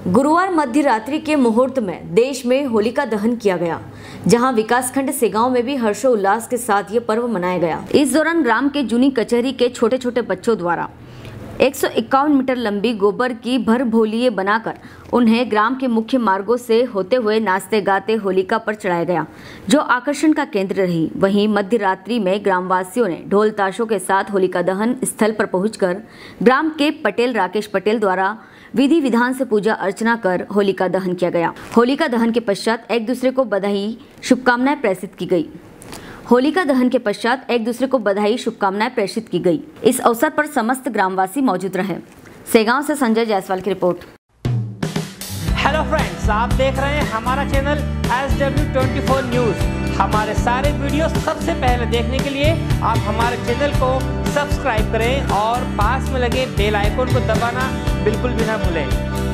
गुरुवार मध्य रात्रि के मुहूर्त में देश में होलिका दहन किया गया, जहां विकासखंड सेगांव में भी हर्षोल्लास के साथ ये पर्व मनाया गया। इस दौरान ग्राम के जूनी कचहरी के छोटे छोटे बच्चों द्वारा 151 मीटर लंबी गोबर की भर भोलिये बनाकर उन्हें ग्राम के मुख्य मार्गों से होते हुए नाचते गाते होलिका पर चढ़ाया गया, जो आकर्षण का केंद्र रही। वहीं मध्य रात्रि में ग्रामवासियों ने ढोल ताशों के साथ होलिका दहन स्थल पर पहुंचकर ग्राम के पटेल राकेश पटेल द्वारा विधि विधान से पूजा अर्चना कर होलिका दहन किया गया। होलिका दहन के पश्चात एक दूसरे को बधाई शुभकामनाएं प्रेषित की गई। होलिका दहन के पश्चात एक दूसरे को बधाई शुभकामनाएं प्रेषित की गई। इस अवसर पर समस्त ग्रामवासी मौजूद रहे। सेगांव से संजय जायसवाल की रिपोर्ट। हेलो फ्रेंड्स, आप देख रहे हैं हमारा चैनल SW24 न्यूज़। हमारे सारे वीडियो सबसे पहले देखने के लिए आप हमारे चैनल को सब्सक्राइब करें और पास में लगे बेल आइकन को दबाना बिल्कुल भी ना भूलें।